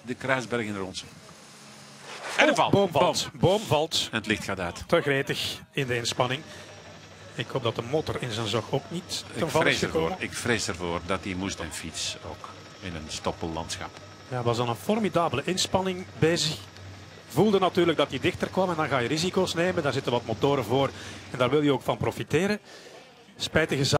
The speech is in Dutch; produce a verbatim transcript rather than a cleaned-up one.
de Kruisberg in Ronsen. En een Oh, val. boom valt. Boom valt. En het licht gaat uit. Te gretig in de inspanning. Ik hoop dat de motor in zijn zog ook niet Ik ten val is vrees, ervoor, gekomen. ik vrees ervoor dat hij moest en fiets ook in een stoppellandschap. Ja, was dan een formidabele inspanning bezig. Voelde natuurlijk dat hij dichter kwam en dan ga je risico's nemen. Daar zitten wat motoren voor en daar wil je ook van profiteren. Spijtige zaak.